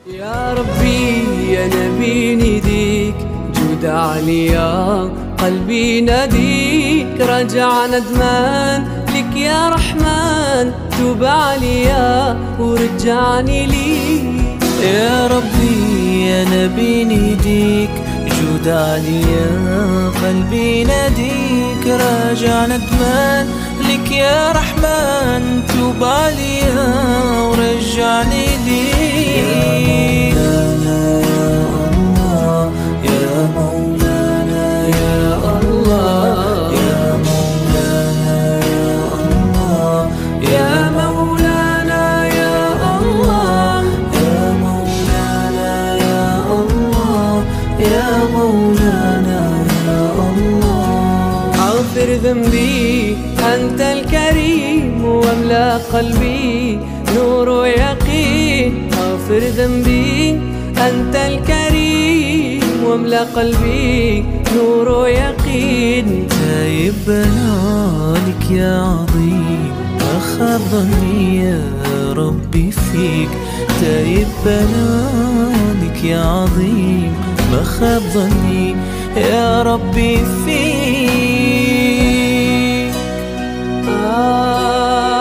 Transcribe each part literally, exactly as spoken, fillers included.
يا ربي يا نبي نديك جود عليا قلبي ناديك رجع ندمان لك يا رحمن توب عليا ورجعني ليك. يا ربي يا نبي نديك جود عليا قلبي ناديك راجع ندمان لك يا رحمن توب عليا ورجعني ليك. يا مولانا يا الله يا مولانا يا مولانا يا الله يا مولانا يا الله يا مولانا يا الله. اغفر ذنبي أنت الكريم واملأ قلبي نور ويقين. اغفر ذنبي أنت الكريم واملأ قلبي نور ويقين. تايب بنالك يا عظيم ما خاب ظني يا ربي فيك. تايب بنالك يا عظيم ما خاب ظني يا ربي فيك. آه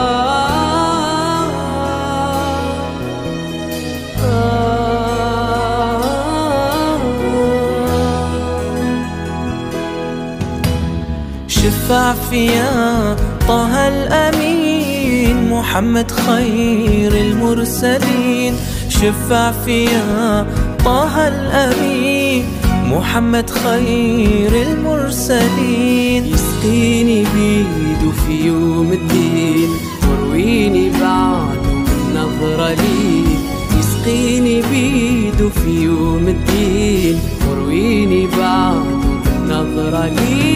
شفع فيا طه الأمين محمد خير المرسلين. شفع فيا طه الأمين محمد خير المرسلين. يسقيني بيده في يوم الدين ورويني بعده بالنظرة لي. يسقيني بيده في يوم الدين ورويني بعده بالنظرة لي.